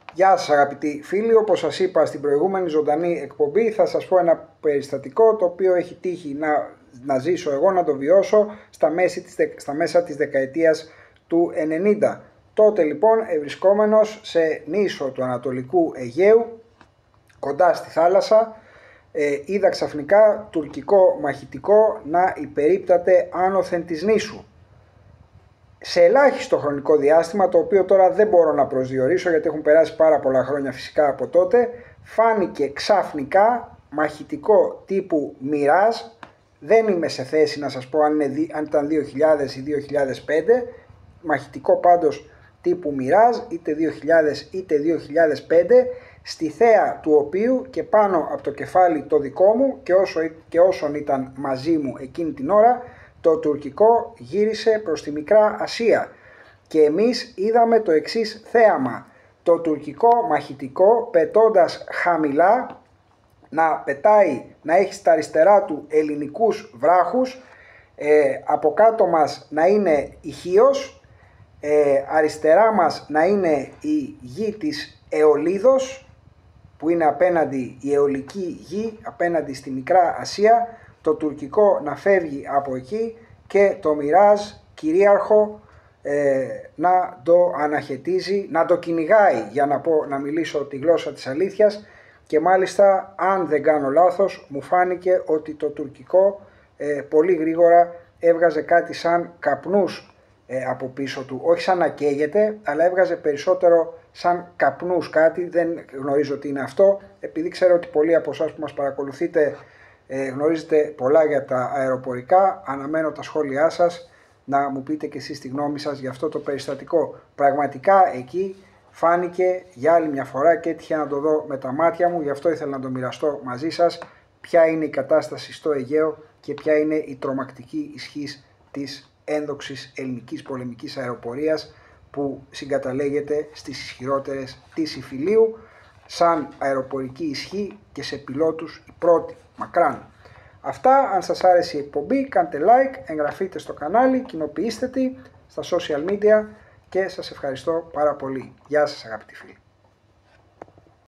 Γεια σας αγαπητοί φίλοι, όπως σας είπα στην προηγούμενη ζωντανή εκπομπή θα σας πω ένα περιστατικό το οποίο έχει τύχει να ζήσω εγώ, να το βιώσω στα μέσα της δεκαετίας του 90. Τότε λοιπόν βρισκόμενος σε νήσο του Ανατολικού Αιγαίου, κοντά στη θάλασσα, είδα ξαφνικά τουρκικό μαχητικό να υπερίπταται άνωθεν της νήσου. Σε ελάχιστο χρονικό διάστημα, το οποίο τώρα δεν μπορώ να προσδιορίσω γιατί έχουν περάσει πάρα πολλά χρόνια φυσικά από τότε, φάνηκε ξαφνικά μαχητικό τύπου Mirage. Δεν είμαι σε θέση να σας πω αν ήταν 2000 ή 2005, μαχητικό πάντως τύπου Mirage, είτε 2000 είτε 2005, στη θέα του οποίου και πάνω από το κεφάλι το δικό μου και όσων ήταν μαζί μου εκείνη την ώρα, το τουρκικό γύρισε προς τη Μικρά Ασία και εμείς είδαμε το εξής θέαμα. Το τουρκικό μαχητικό πετώντας χαμηλά να έχει στα αριστερά του ελληνικούς βράχους, από κάτω μας να είναι η Χίος, αριστερά μας να είναι η γη της Αιωλίδος, που είναι απέναντι η αιωλική γη, απέναντι στη Μικρά Ασία, το τουρκικό να φεύγει από εκεί και το Mirage κυρίαρχο να το αναχαιτίζει, να το κυνηγάει, για να μιλήσω τη γλώσσα της αλήθειας, και μάλιστα αν δεν κάνω λάθος μου φάνηκε ότι το τουρκικό πολύ γρήγορα έβγαζε κάτι σαν καπνούς από πίσω του, όχι σαν να καίγεται, αλλά έβγαζε περισσότερο σαν καπνούς κάτι, δεν γνωρίζω τι είναι αυτό, επειδή ξέρω ότι πολλοί από εσάς που μας παρακολουθείτε γνωρίζετε πολλά για τα αεροπορικά. Αναμένω τα σχόλιά σας, να μου πείτε και εσείς τη γνώμη σας για αυτό το περιστατικό. Πραγματικά εκεί φάνηκε για άλλη μια φορά και έτυχε να το δω με τα μάτια μου, γι' αυτό ήθελα να το μοιραστώ μαζί σας, ποια είναι η κατάσταση στο Αιγαίο και ποια είναι η τρομακτική ισχύς της ένδοξης ελληνικής πολεμικής αεροπορίας που συγκαταλέγεται στις ισχυρότερες της Ιφιλίου σαν αεροπορική ισχύ και σε πιλότους η πρώτη μακράν. Αυτά, αν σας άρεσε η εκπομπή κάντε like, εγγραφείτε στο κανάλι, κοινοποιήστε τη στα social media και σας ευχαριστώ πάρα πολύ. Γεια σας αγαπητοί φίλοι.